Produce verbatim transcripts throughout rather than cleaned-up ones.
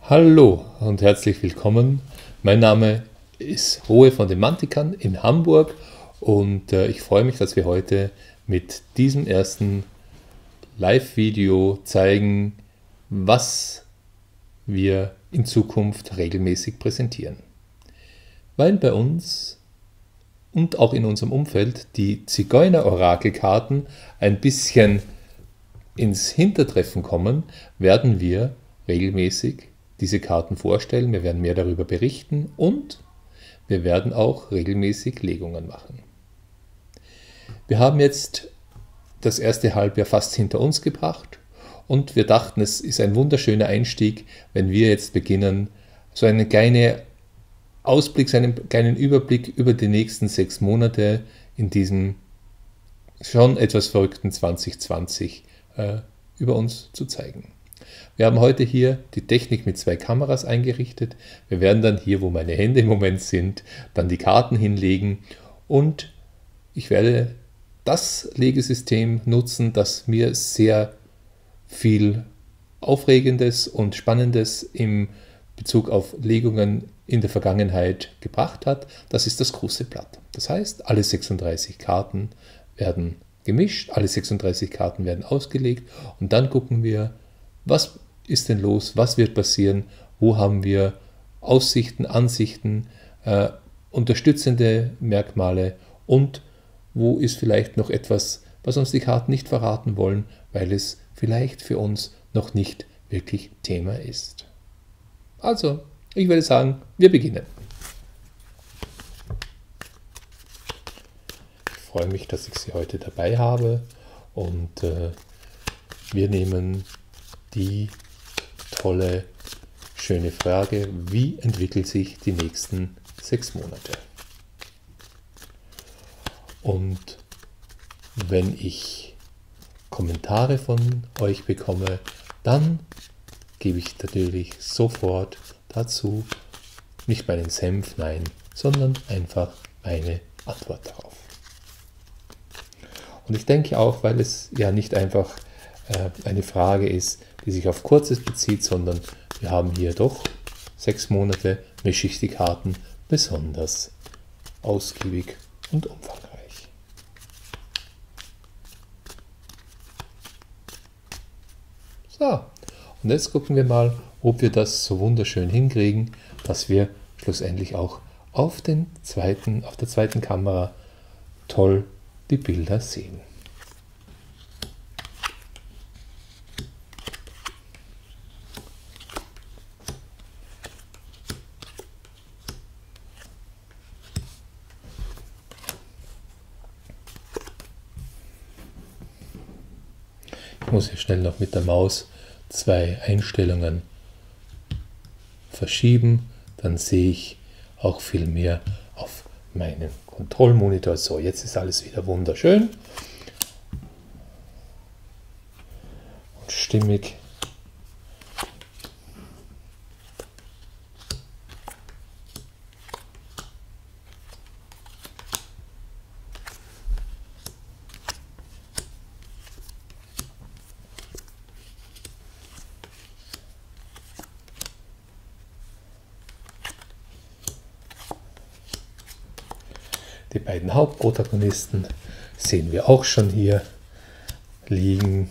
Hallo und herzlich willkommen. Mein Name ist Rohe von den Mantikern in Hamburg und äh, ich freue mich, dass wir heute mit diesem ersten Live-Video zeigen, was wir in Zukunft regelmäßig präsentieren. Weil bei uns und auch in unserem Umfeld die Zigeuner-Orakelkarten ein bisschen ins Hintertreffen kommen, werden wir regelmäßig diese Karten vorstellen. Wir werden mehr darüber berichten und wir werden auch regelmäßig Legungen machen. Wir haben jetzt das erste Halbjahr fast hinter uns gebracht und wir dachten, es ist ein wunderschöner Einstieg, wenn wir jetzt beginnen, so einen kleinen Ausblick, so einen kleinen Überblick über die nächsten sechs Monate in diesem schon etwas verrückten zwanzig zwanzig äh, über uns zu zeigen. Wir haben heute hier die Technik mit zwei Kameras eingerichtet. Wir werden dann hier, wo meine Hände im Moment sind, dann die Karten hinlegen und ich werde das Legesystem nutzen, das mir sehr viel Aufregendes und Spannendes im Bezug auf Legungen in der Vergangenheit gebracht hat. Das ist das große Blatt. Das heißt, alle sechsunddreißig Karten werden gemischt, alle sechsunddreißig Karten werden ausgelegt und dann gucken wir, was ist denn los, was wird passieren, wo haben wir Aussichten, Ansichten, äh, unterstützende Merkmale und wo ist vielleicht noch etwas, was uns die Karten nicht verraten wollen, weil es vielleicht für uns noch nicht wirklich Thema ist. Also, ich würde sagen, wir beginnen. Ich freue mich, dass ich Sie heute dabei habe und äh, wir nehmen die tolle, schöne Frage, wie entwickelt sich die nächsten sechs Monate? Und wenn ich Kommentare von euch bekomme, dann gebe ich natürlich sofort dazu nicht meinen Senf, nein, sondern einfach meine Antwort darauf. Und ich denke auch, weil es ja nicht einfach äh, eine Frage ist, die sich auf Kurzes bezieht, sondern wir haben hier doch sechs Monate, mische ich die Karten besonders ausgiebig und umfangreich. So, und jetzt gucken wir mal, ob wir das so wunderschön hinkriegen, dass wir schlussendlich auch auf, den zweiten, auf der zweiten Kamera toll die Bilder sehen. Ich muss hier schnell noch mit der Maus zwei Einstellungen verschieben, dann sehe ich auch viel mehr auf meinen Kontrollmonitor. So, jetzt ist alles wieder wunderschön und stimmig. Die beiden Hauptprotagonisten sehen wir auch schon hier liegen.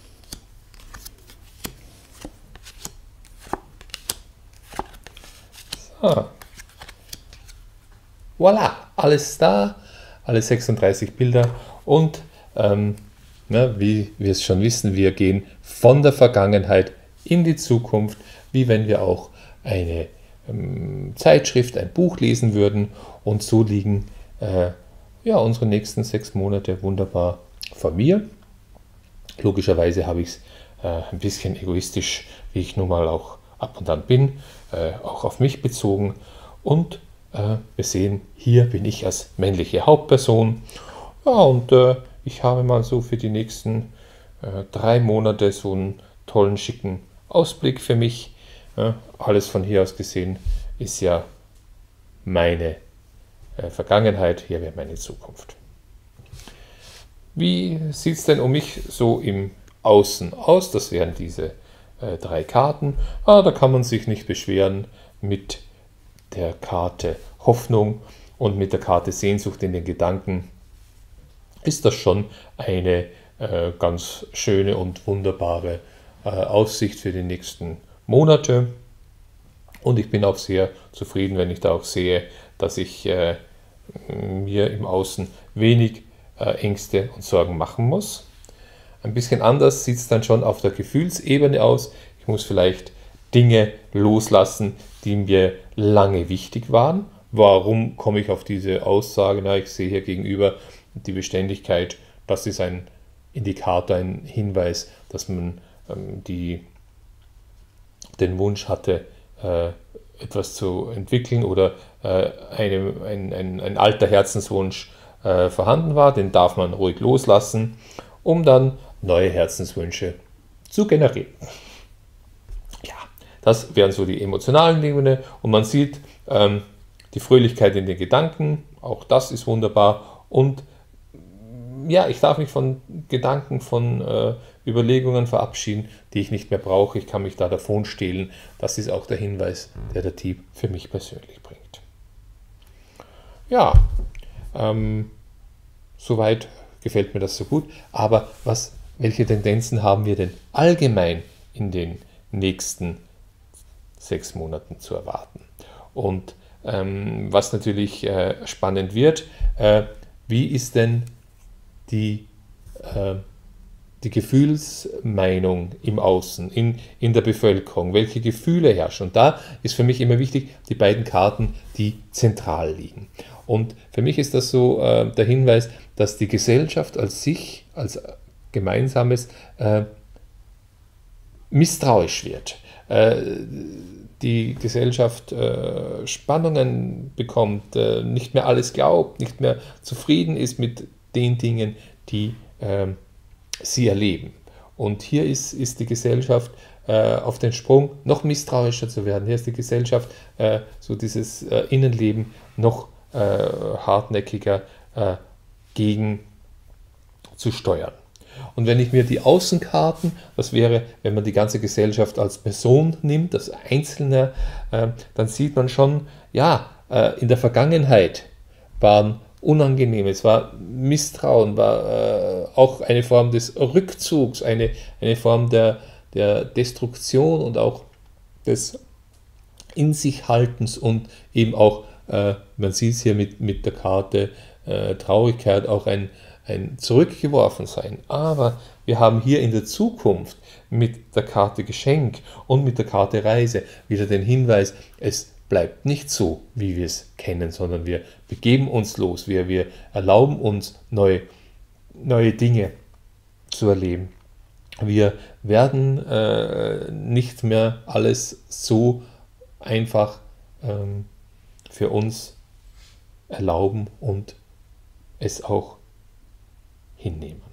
So. Voilà, alles da, alle sechsunddreißig Bilder und ähm, na, wie wir es schon wissen, wir gehen von der Vergangenheit in die Zukunft, wie wenn wir auch eine ähm, Zeitschrift, ein Buch lesen würden und so liegen Äh, ja, unsere nächsten sechs Monate wunderbar vor mir. Logischerweise habe ich es äh, ein bisschen egoistisch, wie ich nun mal auch ab und an bin, äh, auch auf mich bezogen. Und äh, wir sehen, hier bin ich als männliche Hauptperson. Ja, und äh, ich habe mal so für die nächsten äh, drei Monate so einen tollen, schicken Ausblick für mich. Äh, alles von hier aus gesehen ist ja meine Vergangenheit, hier wäre meine Zukunft. Wie sieht es denn um mich so im Außen aus? Das wären diese äh, drei Karten. Ah, da kann man sich nicht beschweren mit der Karte Hoffnung und mit der Karte Sehnsucht in den Gedanken. Ist das schon eine äh, ganz schöne und wunderbare äh, Aussicht für die nächsten Monate. Und ich bin auch sehr zufrieden, wenn ich da auch sehe, dass ich äh, mir im Außen wenig äh, Ängste und Sorgen machen muss. Ein bisschen anders sieht es dann schon auf der Gefühlsebene aus. Ich muss vielleicht Dinge loslassen, die mir lange wichtig waren. Warum komme ich auf diese Aussage? Na, ich sehe hier gegenüber die Beständigkeit. Das ist ein Indikator, ein Hinweis, dass man ähm, die, den Wunsch hatte, äh, etwas zu entwickeln oder äh, eine, ein, ein, ein alter Herzenswunsch äh, vorhanden war. Den darf man ruhig loslassen, um dann neue Herzenswünsche zu generieren. Ja, das wären so die emotionalen Ebene und man sieht ähm, die Fröhlichkeit in den Gedanken, auch das ist wunderbar und ja, ich darf mich von Gedanken, von äh, Überlegungen verabschieden, die ich nicht mehr brauche. Ich kann mich da davon stehlen. Das ist auch der Hinweis, der der Dieb für mich persönlich bringt. Ja, ähm, soweit gefällt mir das so gut. Aber was, welche Tendenzen haben wir denn allgemein in den nächsten sechs Monaten zu erwarten? Und ähm, was natürlich äh, spannend wird, äh, wie ist denn die, äh, die Gefühlsmeinung im Außen, in, in der Bevölkerung, welche Gefühle herrschen. Und da ist für mich immer wichtig, die beiden Karten, die zentral liegen. Und für mich ist das so äh, der Hinweis, dass die Gesellschaft als sich, als Gemeinsames, äh, misstrauisch wird. Äh, die Gesellschaft äh, Spannungen bekommt, äh, nicht mehr alles glaubt, nicht mehr zufrieden ist mit den Dingen, die äh, sie erleben. Und hier ist, ist die Gesellschaft äh, auf den Sprung, noch misstrauischer zu werden. Hier ist die Gesellschaft, äh, so dieses äh, Innenleben, noch äh, hartnäckiger äh, gegen zu steuern. Und wenn ich mir die Außenkarten, das wäre, wenn man die ganze Gesellschaft als Person nimmt, als Einzelner, äh, dann sieht man schon, ja, äh, in der Vergangenheit waren unangenehm, es war Misstrauen, war äh, auch eine Form des Rückzugs, eine, eine Form der, der Destruktion und auch des In sich Haltens und eben auch, äh, man sieht es hier mit, mit der Karte äh, Traurigkeit, auch ein, ein Zurückgeworfensein. Aber wir haben hier in der Zukunft mit der Karte Geschenk und mit der Karte Reise wieder den Hinweis, es bleibt nicht so, wie wir es kennen, sondern wir begeben uns los, wir, wir erlauben uns neue, neue Dinge zu erleben. Wir werden äh, nicht mehr alles so einfach ähm, für uns erlauben und es auch hinnehmen.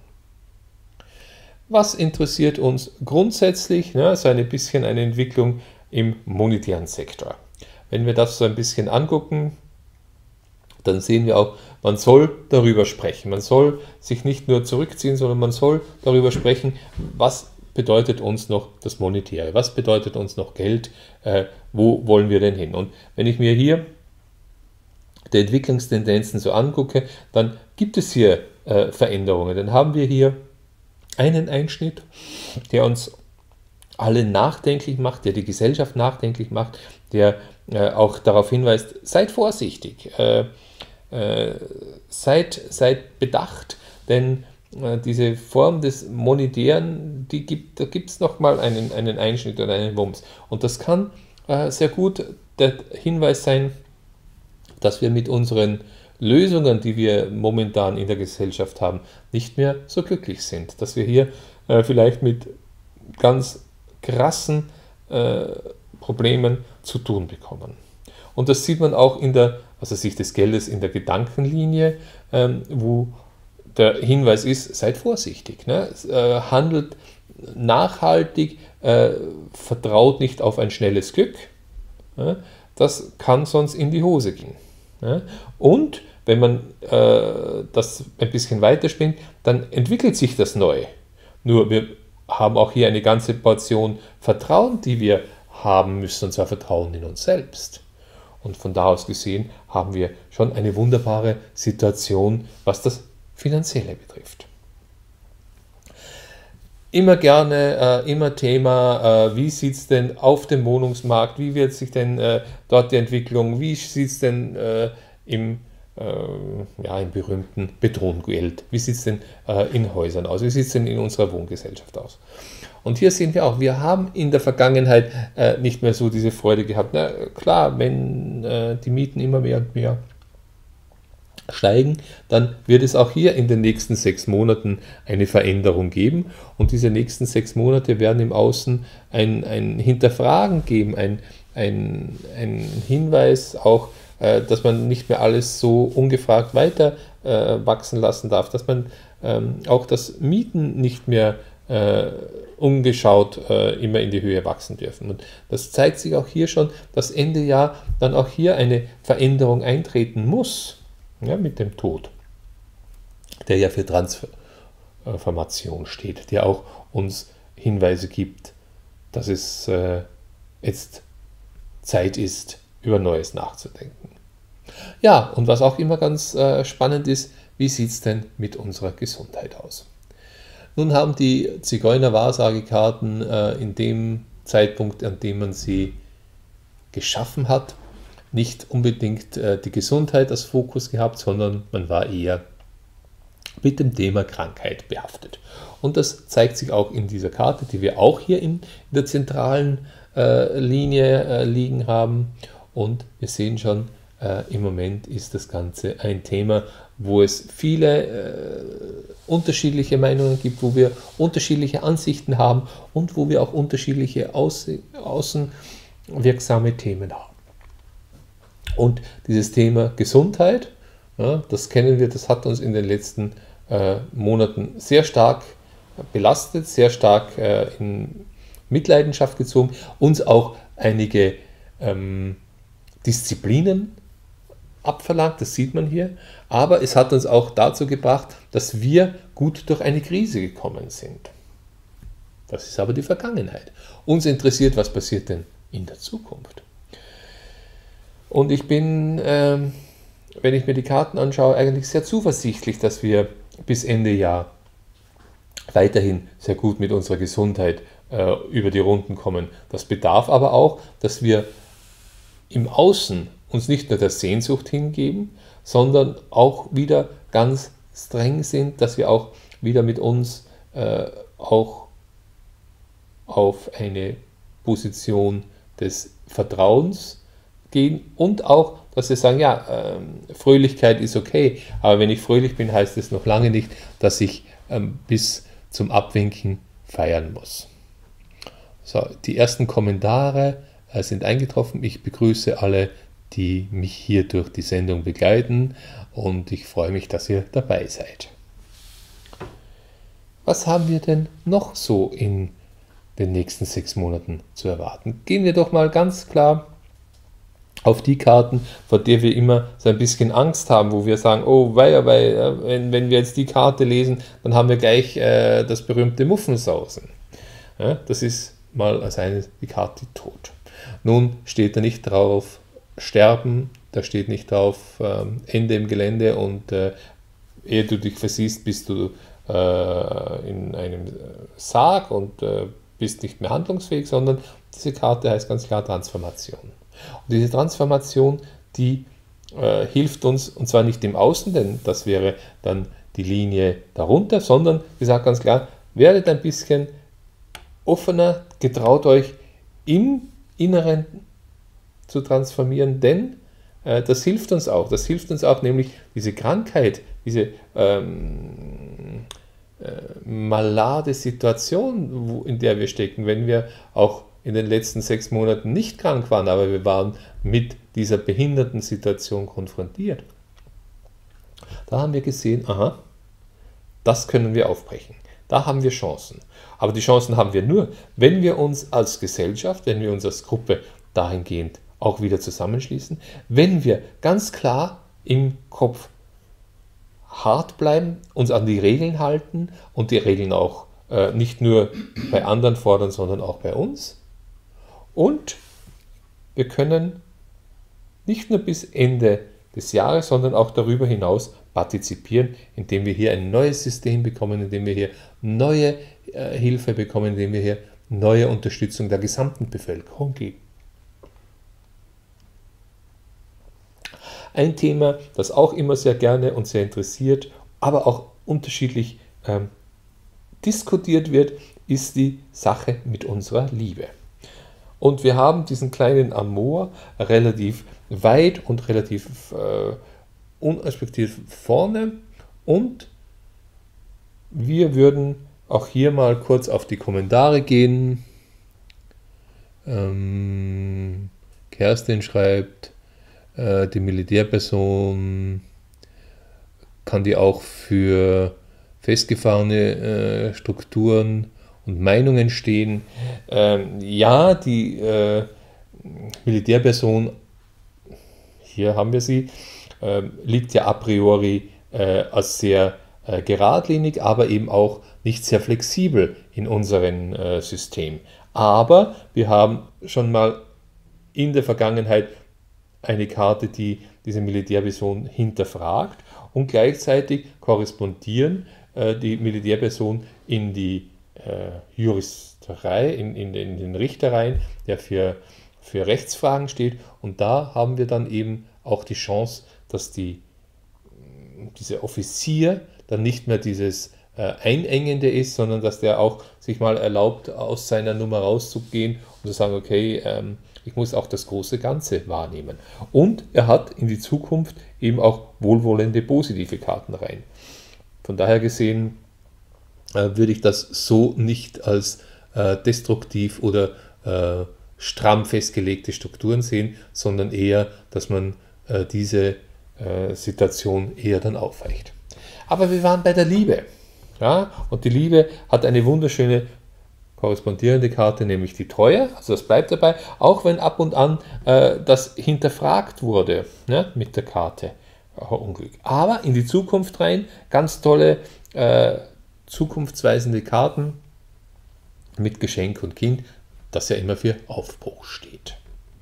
Was interessiert uns grundsätzlich? Ne, so ein bisschen eine Entwicklung im monetären Sektor. Wenn wir das so ein bisschen angucken, dann sehen wir auch, man soll darüber sprechen. Man soll sich nicht nur zurückziehen, sondern man soll darüber sprechen, was bedeutet uns noch das Monetäre, was bedeutet uns noch Geld, äh, wo wollen wir denn hin? Und wenn ich mir hier die Entwicklungstendenzen so angucke, dann gibt es hier äh, Veränderungen. Dann haben wir hier einen Einschnitt, der uns alle nachdenklich macht, der die Gesellschaft nachdenklich macht, der äh, auch darauf hinweist, seid vorsichtig, äh, äh, seid, seid bedacht, denn äh, diese Form des Monetären, die gibt, da gibt es nochmal einen, einen Einschnitt oder einen Wumms. Und das kann äh, sehr gut der Hinweis sein, dass wir mit unseren Lösungen, die wir momentan in der Gesellschaft haben, nicht mehr so glücklich sind. Dass wir hier äh, vielleicht mit ganz krassen äh, Problemen zu tun bekommen. Und das sieht man auch in der, also Sicht des Geldes in der Gedankenlinie, ähm, wo der Hinweis ist, seid vorsichtig, ne? äh, handelt nachhaltig, äh, vertraut nicht auf ein schnelles Glück, ne? Das kann sonst in die Hose gehen. Ne? Und wenn man äh, das ein bisschen weiterspinnt, dann entwickelt sich das neu. Nur wir haben auch hier eine ganze Portion Vertrauen, die wir haben müssen, und zwar Vertrauen in uns selbst. Und von da aus gesehen haben wir schon eine wunderbare Situation, was das Finanzielle betrifft. Immer gerne, äh, immer Thema, äh, wie sieht es denn auf dem Wohnungsmarkt, wie wird sich denn äh, dort die Entwicklung, wie sieht es denn äh, im, äh, ja, im berühmten Betongold, wie sieht es denn äh, in Häusern aus, wie sieht es denn in unserer Wohngesellschaft aus. Und hier sehen wir auch, wir haben in der Vergangenheit äh, nicht mehr so diese Freude gehabt. Na klar, wenn äh, die Mieten immer mehr und mehr steigen, dann wird es auch hier in den nächsten sechs Monaten eine Veränderung geben. Und diese nächsten sechs Monate werden im Außen ein, ein Hinterfragen geben, ein, ein, ein Hinweis auch, äh, dass man nicht mehr alles so ungefragt weiter äh, wachsen lassen darf, dass man ähm, auch das Mieten nicht mehr äh, ungeschaut äh, immer in die Höhe wachsen dürfen. Und das zeigt sich auch hier schon, dass Ende Jahr dann auch hier eine Veränderung eintreten muss. Ja, mit dem Tod, der ja für Transformation steht, der auch uns Hinweise gibt, dass es äh, jetzt Zeit ist, über Neues nachzudenken. Ja, und was auch immer ganz äh, spannend ist, wie sieht es denn mit unserer Gesundheit aus? Nun haben die Zigeuner-Wahrsagekarten äh, in dem Zeitpunkt, an dem man sie geschaffen hat, nicht unbedingt äh, die Gesundheit als Fokus gehabt, sondern man war eher mit dem Thema Krankheit behaftet. Und das zeigt sich auch in dieser Karte, die wir auch hier in, in der zentralen äh, Linie äh, liegen haben. Und wir sehen schon, äh, im Moment ist das Ganze ein Thema, wo es viele äh, unterschiedliche Meinungen gibt, wo wir unterschiedliche Ansichten haben und wo wir auch unterschiedliche außen, außenwirksame Themen haben. Und dieses Thema Gesundheit, ja, das kennen wir, das hat uns in den letzten äh, Monaten sehr stark belastet, sehr stark äh, in Mitleidenschaft gezogen, uns auch einige ähm, Disziplinen abverlangt, das sieht man hier, aber es hat uns auch dazu gebracht, dass wir gut durch eine Krise gekommen sind. Das ist aber die Vergangenheit. Uns interessiert, was passiert denn in der Zukunft. Und ich bin, ähm, wenn ich mir die Karten anschaue, eigentlich sehr zuversichtlich, dass wir bis Ende Jahr weiterhin sehr gut mit unserer Gesundheit äh, über die Runden kommen. Das bedarf aber auch, dass wir im Außen uns nicht nur der Sehnsucht hingeben, sondern auch wieder ganz streng sind, dass wir auch wieder mit uns äh, auch auf eine Position des Vertrauens gehen und auch, dass wir sagen, ja, ähm, Fröhlichkeit ist okay, aber wenn ich fröhlich bin, heißt es noch lange nicht, dass ich ähm, bis zum Abwinken feiern muss. So, die ersten Kommentare äh, sind eingetroffen. Ich begrüße alle, die mich hier durch die Sendung begleiten und ich freue mich, dass ihr dabei seid. Was haben wir denn noch so in den nächsten sechs Monaten zu erwarten? Gehen wir doch mal ganz klar auf die Karten, vor der wir immer so ein bisschen Angst haben, wo wir sagen, oh weia, weil wenn, wenn wir jetzt die Karte lesen, dann haben wir gleich äh, das berühmte Muffensausen. Ja, das ist mal als eine die Karte Tod. Nun steht da nicht drauf Sterben, da steht nicht drauf ähm, Ende im Gelände und äh, ehe du dich versiehst, bist du äh, in einem Sarg und äh, bist nicht mehr handlungsfähig, sondern diese Karte heißt ganz klar Transformation. Und diese Transformation, die äh, hilft uns, und zwar nicht im Außen, denn das wäre dann die Linie darunter, sondern sie sagt ganz klar, werdet ein bisschen offener, getraut euch im Inneren zu transformieren, denn äh, das hilft uns auch. Das hilft uns auch, nämlich diese Krankheit, diese ähm, äh, malade Situation, wo, in der wir stecken, wenn wir auch in den letzten sechs Monaten nicht krank waren, aber wir waren mit dieser behinderten Situation konfrontiert. Da haben wir gesehen, aha, das können wir aufbrechen. Da haben wir Chancen. Aber die Chancen haben wir nur, wenn wir uns als Gesellschaft, wenn wir uns als Gruppe dahingehend auch wieder zusammenschließen, wenn wir ganz klar im Kopf hart bleiben, uns an die Regeln halten und die Regeln auch äh, nicht nur bei anderen fordern, sondern auch bei uns. Und wir können nicht nur bis Ende des Jahres, sondern auch darüber hinaus partizipieren, indem wir hier ein neues System bekommen, indem wir hier neue äh, Hilfe bekommen, indem wir hier neue Unterstützung der gesamten Bevölkerung geben. Ein Thema, das auch immer sehr gerne und sehr interessiert, aber auch unterschiedlich ähm, diskutiert wird, ist die Sache mit unserer Liebe. Und wir haben diesen kleinen Amor relativ weit und relativ äh, unrespektiv vorne, und wir würden auch hier mal kurz auf die Kommentare gehen. Ähm, Kerstin schreibt, äh, die Militärperson kann die auch für festgefahrene äh, Strukturen und Meinungen stehen. Ähm, ja, die äh, Militärperson, hier haben wir sie, äh, liegt ja a priori äh, als sehr äh, geradlinig, aber eben auch nicht sehr flexibel in unserem äh, System. Aber wir haben schon mal in der Vergangenheit eine Karte, die diese Militärperson hinterfragt, und gleichzeitig korrespondieren äh, die Militärperson in die äh, Juristerei, in, in, in den Richtereien, der für, für Rechtsfragen steht, und da haben wir dann eben auch die Chance, dass die, dieser Offizier dann nicht mehr dieses äh, Einengende ist, sondern dass der auch sich mal erlaubt, aus seiner Nummer rauszugehen und zu sagen, okay, ähm, ich muss auch das große Ganze wahrnehmen. Und er hat in die Zukunft eben auch wohlwollende, positive Karten rein. Von daher gesehen äh, würde ich das so nicht als äh, destruktiv oder äh, stramm festgelegte Strukturen sehen, sondern eher, dass man äh, diese äh, Situation eher dann aufweicht. Aber wir waren bei der Liebe. Ja? Und die Liebe hat eine wunderschöne korrespondierende Karte, nämlich die Treue, also das bleibt dabei, auch wenn ab und an äh, das hinterfragt wurde, ne, mit der Karte äh, Unglück. Aber in die Zukunft rein, ganz tolle, äh, zukunftsweisende Karten mit Geschenk und Kind, das ja immer für Aufbruch steht.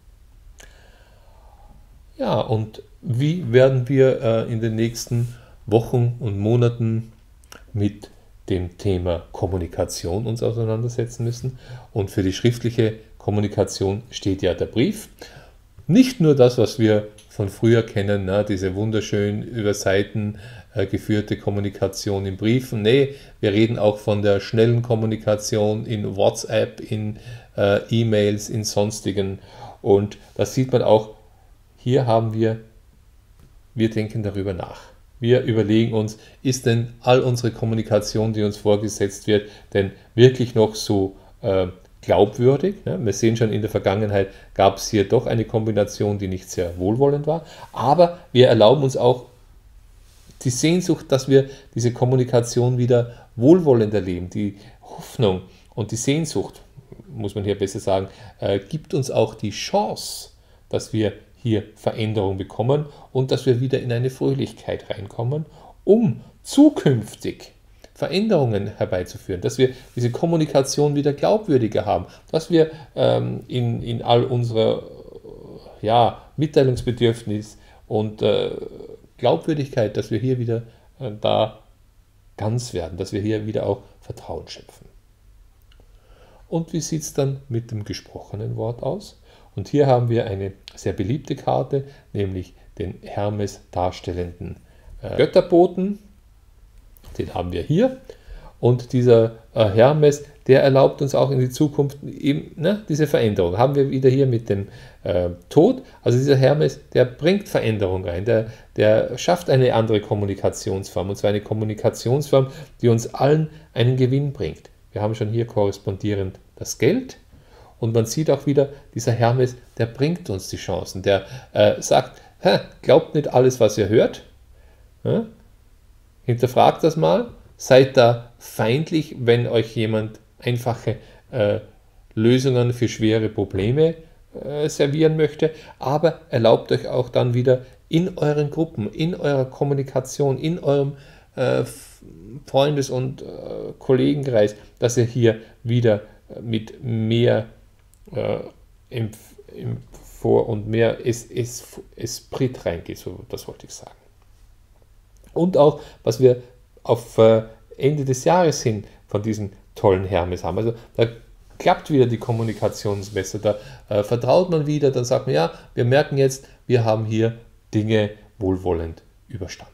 Ja, und wie werden wir äh, in den nächsten Wochen und Monaten mit dem Thema Kommunikation uns auseinandersetzen müssen? Und für die schriftliche Kommunikation steht ja der Brief. Nicht nur das, was wir von früher kennen, na, diese wunderschön über Seiten äh, geführte Kommunikation in Briefen. Nee, wir reden auch von der schnellen Kommunikation in WhatsApp, in äh, E-Mails, in sonstigen. Und das sieht man auch, hier haben wir, wir denken darüber nach. Wir überlegen uns, ist denn all unsere Kommunikation, die uns vorgesetzt wird, denn wirklich noch so äh, glaubwürdig? Ja, wir sehen schon, in der Vergangenheit gab es hier doch eine Kombination, die nicht sehr wohlwollend war. Aber wir erlauben uns auch die Sehnsucht, dass wir diese Kommunikation wieder wohlwollend erleben. Die Hoffnung und die Sehnsucht, muss man hier besser sagen, äh, gibt uns auch die Chance, dass wir hier Veränderung bekommen und dass wir wieder in eine Fröhlichkeit reinkommen, um zukünftig Veränderungen herbeizuführen, dass wir diese Kommunikation wieder glaubwürdiger haben, dass wir ähm, in, in all unserer ja, Mitteilungsbedürfnis und äh, Glaubwürdigkeit, dass wir hier wieder äh, da ganz werden, dass wir hier wieder auch Vertrauen schöpfen. Und wie sieht es dann mit dem gesprochenen Wort aus? Und hier haben wir eine sehr beliebte Karte, nämlich den Hermes darstellenden äh, Götterboten. Den haben wir hier. Und dieser äh, Hermes, der erlaubt uns auch in die Zukunft eben ne, diese Veränderung. Haben wir wieder hier mit dem äh, Tod. Also dieser Hermes, der bringt Veränderung rein. Der, der schafft eine andere Kommunikationsform. Und zwar eine Kommunikationsform, die uns allen einen Gewinn bringt. Wir haben schon hier korrespondierend das Geld. Und man sieht auch wieder, dieser Hermes, der bringt uns die Chancen. Der äh, sagt, glaubt nicht alles, was ihr hört. Ja? Hinterfragt das mal. Seid da feindlich, wenn euch jemand einfache äh, Lösungen für schwere Probleme äh, servieren möchte. Aber erlaubt euch auch dann wieder in euren Gruppen, in eurer Kommunikation, in eurem äh, Freundes- und äh, Kollegenkreis, dass ihr hier wieder mit mehr äh, im, im Vor- und mehr es, es, Esprit reingeht, so, das wollte ich sagen. Und auch, was wir auf äh, Ende des Jahres hin von diesen tollen Hermes haben. Also da klappt wieder die Kommunikation besser, da äh, vertraut man wieder, dann sagt man, ja, wir merken jetzt, wir haben hier Dinge wohlwollend überstanden.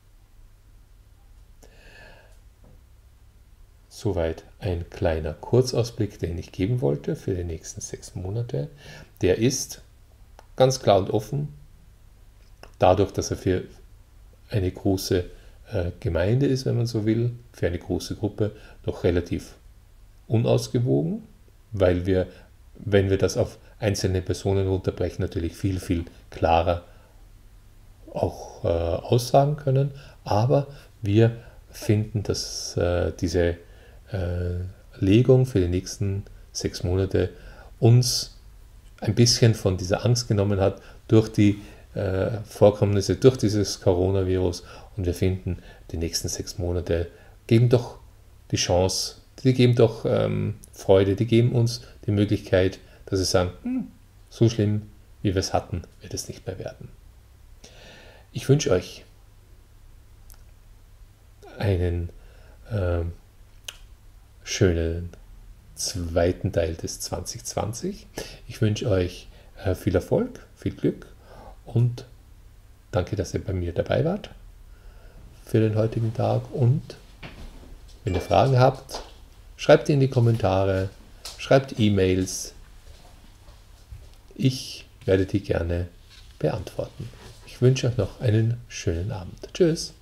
Soweit ein kleiner Kurzausblick, den ich geben wollte für die nächsten sechs Monate. Der ist ganz klar und offen, dadurch, dass er für eine große äh, Gemeinde ist, wenn man so will, für eine große Gruppe, noch relativ unausgewogen, weil wir, wenn wir das auf einzelne Personen runterbrechen, natürlich viel, viel klarer auch äh, aussagen können. Aber wir finden, dass äh, diese äh, Legung für die nächsten sechs Monate uns ein bisschen von dieser Angst genommen hat durch die äh, Vorkommnisse, durch dieses Coronavirus. Und wir finden, die nächsten sechs Monate geben doch die Chance, die geben doch ähm, Freude, die geben uns die Möglichkeit, dass sie sagen, hm, so schlimm, wie wir es hatten, wird es nicht mehr werden. Ich wünsche euch einen äh, schönen zweiten Teil des zwanzig zwanzig. Ich wünsche euch äh, viel Erfolg, viel Glück und danke, dass ihr bei mir dabei wart für den heutigen Tag. Und wenn ihr Fragen habt, schreibt die in die Kommentare, schreibt E-Mails. Ich werde die gerne beantworten. Ich wünsche euch noch einen schönen Abend. Tschüss.